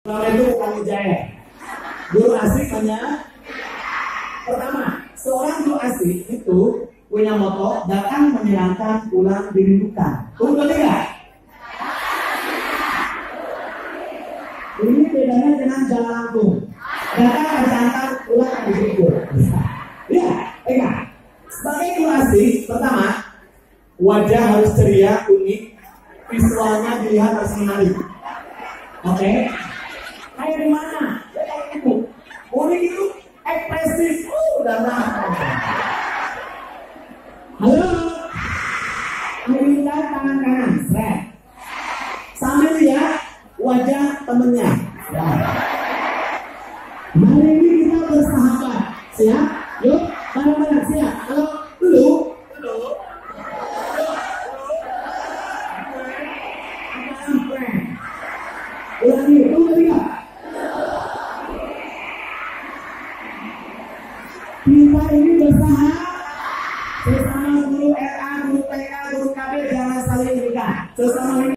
Kalau itu bukan Wijaya. Guru asik hanya pertama, seorang guru asik itu punya moto datang menyenangkan, pulang dirindukan. Betul tidak? Ini bedanya dengan jalan langsung. Datang menyenangkan, pulang dirindukan. Ya, ingat. Sebagai guru asik, pertama, wajah harus ceria, unik, visualnya dilihat harus menarik. Oke? Kayak di mana? Kayak itu. Unik itu ekspresif. Udah lah. Halo. Angkat tangan kanan, seret. Sambil lihat wajah temennya. Mari ini kita bersahabat. Siap? Yuk, bareng-bareng siap. Kalau dulu. Ulangi, itu ketiga. Kita ini bersahabat.